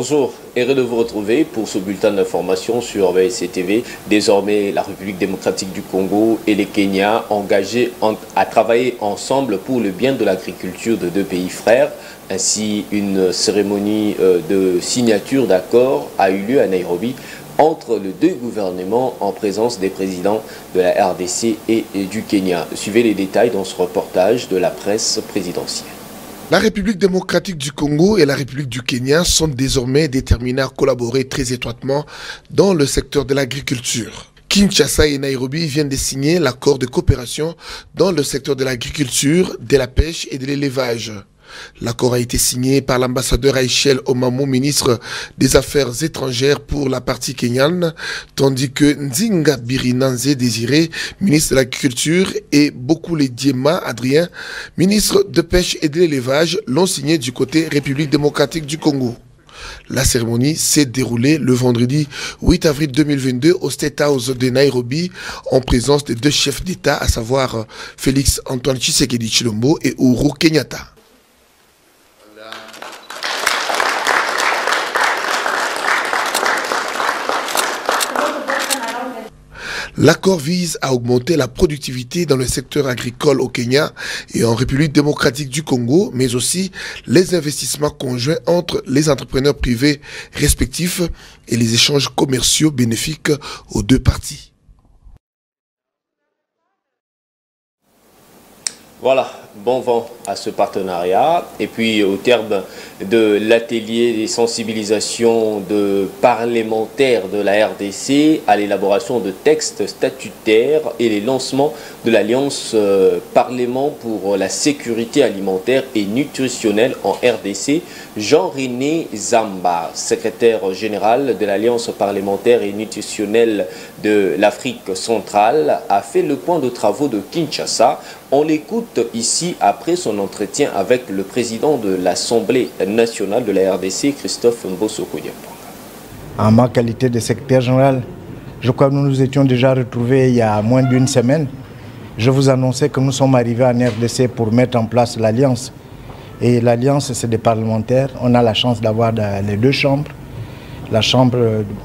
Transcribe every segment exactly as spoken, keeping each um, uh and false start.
Bonjour, heureux de vous retrouver pour ce bulletin d'information sur V S T V. Désormais, la République démocratique du Congo et les Kenya engagés en, à travailler ensemble pour le bien de l'agriculture de deux pays frères. Ainsi, une cérémonie euh, de signature d'accord a eu lieu à Nairobi entre les deux gouvernements en présence des présidents de la R D C et, et du Kenya. Suivez les détails dans ce reportage de la presse présidentielle. La République démocratique du Congo et la République du Kenya sont désormais déterminés à collaborer très étroitement dans le secteur de l'agriculture. Kinshasa et Nairobi viennent de signer l'accord de coopération dans le secteur de l'agriculture, de la pêche et de l'élevage. L'accord a été signé par l'ambassadeur Aïchel Omamo, ministre des Affaires étrangères pour la partie kenyane, tandis que Nzinga Birinanze Désiré, ministre de l'Agriculture, et Bokule Diema Adrien, ministre de Pêche et de l'Élevage, l'ont signé du côté République démocratique du Congo. La cérémonie s'est déroulée le vendredi huit avril deux mille vingt-deux au State House de Nairobi en présence des deux chefs d'État, à savoir Félix Antoine Tshisekedi Tshilombo et Uhuru Kenyatta. L'accord vise à augmenter la productivité dans le secteur agricole au Kenya et en République démocratique du Congo, mais aussi les investissements conjoints entre les entrepreneurs privés respectifs et les échanges commerciaux bénéfiques aux deux parties. Voilà, bon vent à ce partenariat. Et puis au terme de l'atelier des sensibilisations de parlementaires de la R D C à l'élaboration de textes statutaires et les lancements de l'Alliance euh, Parlement pour la sécurité alimentaire et nutritionnelle en R D C, Jean-René Zamba, secrétaire général de l'Alliance parlementaire et nutritionnelle de l'Afrique centrale, a fait le point de travaux de Kinshasa. On l'écoute ici après son entretien avec le président de l'Assemblée nationale de la R D C, Christophe Mbosso-Kodiapwanga. En ma qualité de secrétaire général, je crois que nous nous étions déjà retrouvés il y a moins d'une semaine. Je vous annonçais que nous sommes arrivés en R D C pour mettre en place l'Alliance. Et l'Alliance, c'est des parlementaires. On a la chance d'avoir les deux chambres. La chambre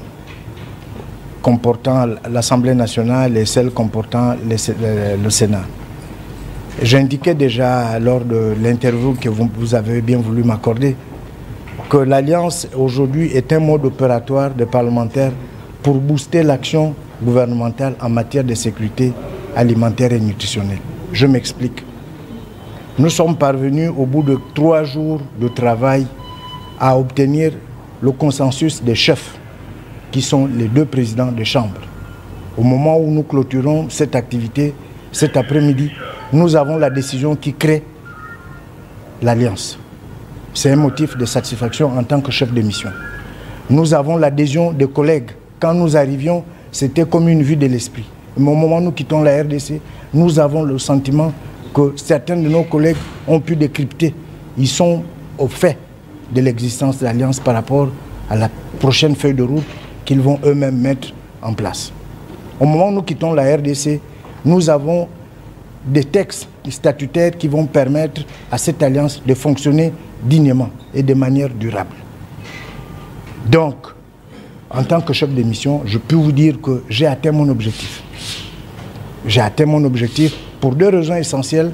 comportant l'Assemblée nationale et celle comportant le Sénat. J'indiquais déjà lors de l'interview que vous, vous avez bien voulu m'accorder que l'Alliance aujourd'hui est un mode opératoire des parlementaires pour booster l'action gouvernementale en matière de sécurité alimentaire et nutritionnelle. Je m'explique. Nous sommes parvenus au bout de trois jours de travail à obtenir le consensus des chefs qui sont les deux présidents des chambres. Au moment où nous clôturons cette activité, cet après-midi, nous avons la décision qui crée l'Alliance. C'est un motif de satisfaction en tant que chef de mission. Nous avons l'adhésion des collègues. Quand nous arrivions, c'était comme une vue de l'esprit. Mais au moment où nous quittons la R D C, nous avons le sentiment que certains de nos collègues ont pu décrypter. Ils sont au fait de l'existence de l'Alliance par rapport à la prochaine feuille de route qu'ils vont eux-mêmes mettre en place. Au moment où nous quittons la R D C, nous avons des textes statutaires qui vont permettre à cette alliance de fonctionner dignement et de manière durable. Donc, en tant que chef de mission, je peux vous dire que j'ai atteint mon objectif. J'ai atteint mon objectif pour deux raisons essentielles.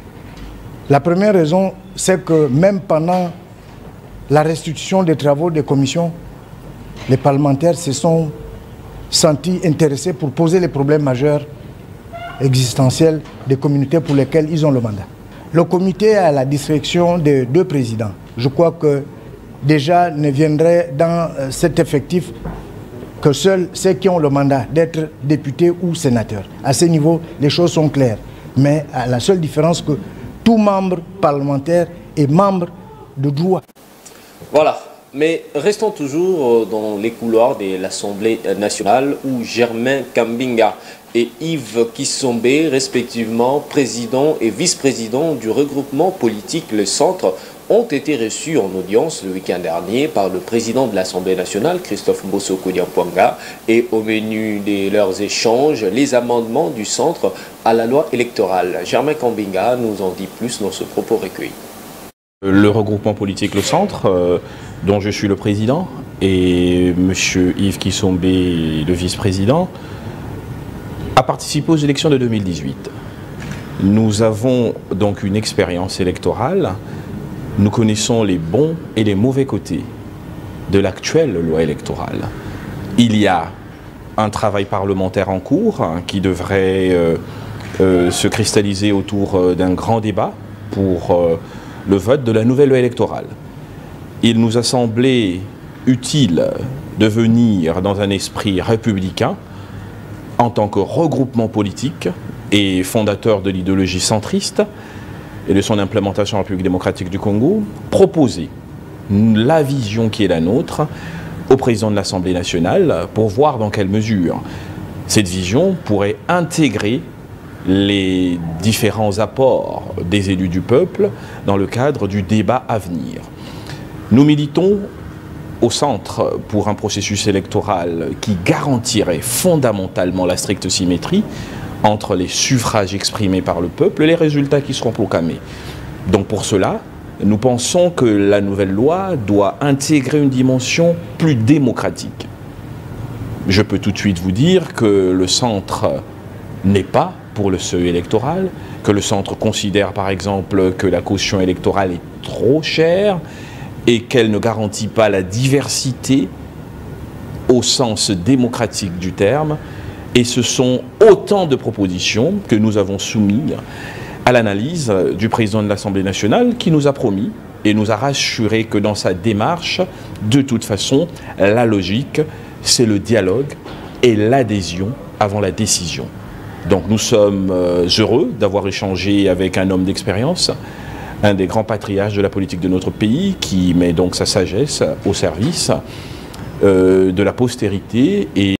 La première raison, c'est que même pendant la restitution des travaux des commissions, les parlementaires se sont sentis intéressés pour poser les problèmes majeurs existentiels des communautés pour lesquelles ils ont le mandat. Le comité a la direction des deux présidents. Je crois que déjà ne viendraient dans cet effectif que seuls ceux qui ont le mandat d'être députés ou sénateurs. À ce niveau, les choses sont claires. Mais à la seule différence que tout membre parlementaire est membre de droit. Voilà. Mais restons toujours dans les couloirs de l'Assemblée nationale où Germain Kambinga et Yves Kissombe, respectivement président et vice-président du regroupement politique Le Centre, ont été reçus en audience le week-end dernier par le président de l'Assemblée nationale, Christophe Mbosso-Kodiapwanga, et au menu de leurs échanges, les amendements du Centre à la loi électorale. Germain Kambinga nous en dit plus dans ce propos recueilli. Le regroupement politique Le Centre, euh, dont je suis le président, et M. Yves Kissombe, le vice-président, a participé aux élections de deux mille dix-huit. Nous avons donc une expérience électorale. Nous connaissons les bons et les mauvais côtés de l'actuelle loi électorale. Il y a un travail parlementaire en cours hein, qui devrait euh, euh, se cristalliser autour euh, d'un grand débat pour euh, le vote de la nouvelle loi électorale. Il nous a semblé utile de venir dans un esprit républicain en tant que regroupement politique et fondateur de l'idéologie centriste et de son implémentation en République démocratique du Congo, proposer la vision qui est la nôtre au président de l'Assemblée nationale pour voir dans quelle mesure cette vision pourrait intégrer les différents apports des élus du peuple dans le cadre du débat à venir. Nous militons au centre pour un processus électoral qui garantirait fondamentalement la stricte symétrie entre les suffrages exprimés par le peuple et les résultats qui seront proclamés. Donc pour cela, nous pensons que la nouvelle loi doit intégrer une dimension plus démocratique. Je peux tout de suite vous dire que le centre n'est pas pour le seuil électoral, que le centre considère par exemple que la caution électorale est trop chère et qu'elle ne garantit pas la diversité au sens démocratique du terme. Et ce sont autant de propositions que nous avons soumises à l'analyse du président de l'Assemblée nationale qui nous a promis et nous a rassuré que dans sa démarche, de toute façon, la logique, c'est le dialogue et l'adhésion avant la décision. Donc nous sommes heureux d'avoir échangé avec un homme d'expérience, un des grands patriarches de la politique de notre pays, qui met donc sa sagesse au service euh, de la postérité et